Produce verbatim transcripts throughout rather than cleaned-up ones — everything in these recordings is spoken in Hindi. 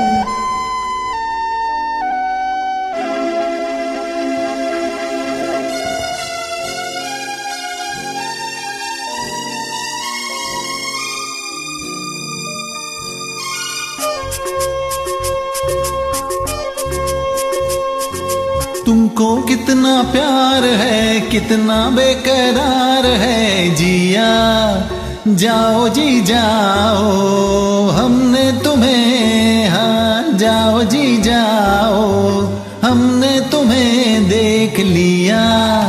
तुमको कितना प्यार है, कितना बेकरार है जिया। जाओ जी जाओ, हमने तुम्हें, हाँ जाओ जी जाओ, हमने तुम्हें देख लिया।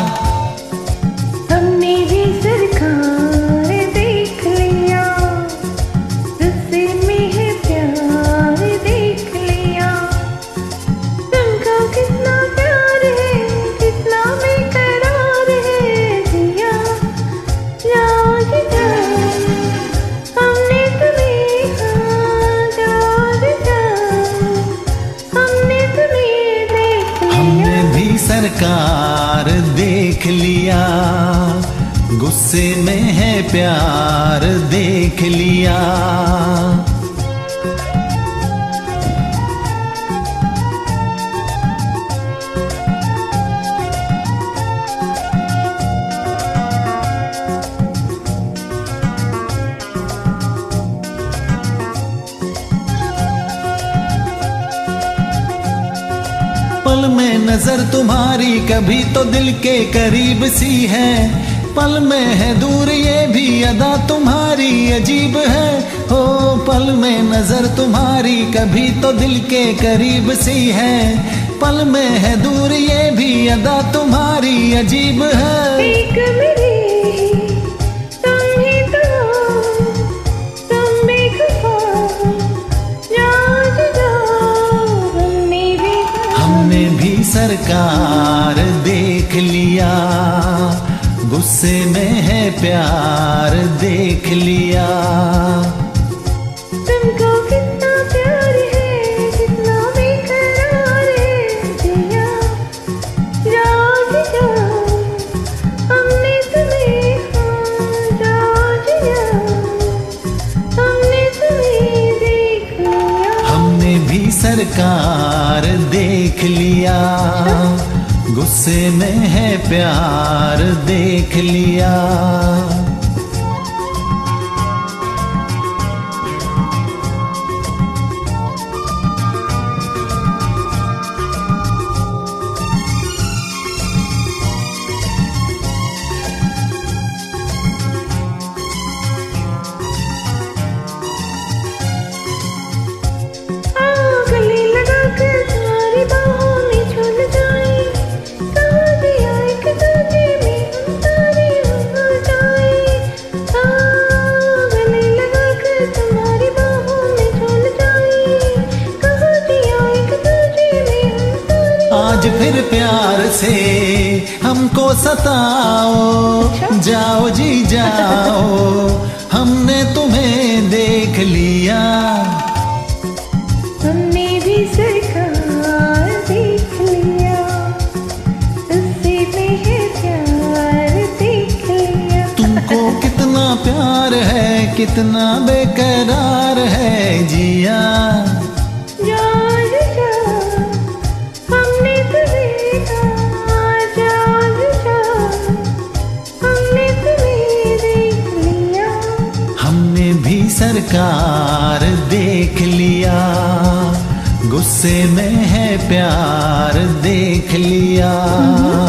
हमने भी सरकार देख लिया, रस्ते में है प्यार देख लिया। तुमको कितना प्यार है, कितना बेकरार है जिया। जाओ जी जाओ, हमने तुम्हें, हाँ जाओ जी जाओ, हमने तुम्हें देख लिया। हमने भी सरकार देख लिया, गुस्से में है प्यार देख लिया। पल में नजर तुम्हारी कभी तो दिल के करीब सी है, पल में है दूर ये भी अदा तुम्हारी अजीब है। हो पल में नजर तुम्हारी कभी तो दिल के करीब सी है, पल में है दूर ये भी अदा तुम्हारी अजीब है। एक मेरी तुम ही तो हो, तुम बेखुदा, जाओ जी जाओ, हमने भी हमने भी सरकार देख लिया, गुस्से में है प्यार देख लिया। तुमको कितना प्यार है, कितना बेकरार है जिया। जाओ जी जाओ, हमने तुम्हें, हाँ जाओ जी जाओ, हमने तुम्हें देख लिया। हमने भी सरकार देख लिया, गुस्से में है प्यार देख लिया। आज फिर प्यार से हमको सताओ, जाओ जी जाओ, हमने तुम्हें देख लिया। हमने भी सरकार देख लिया, उससे में है प्यार देख लिया। तुमको कितना प्यार है, कितना बेकरार है जिया। सरकार देख लिया, गुस्से में है प्यार देख लिया।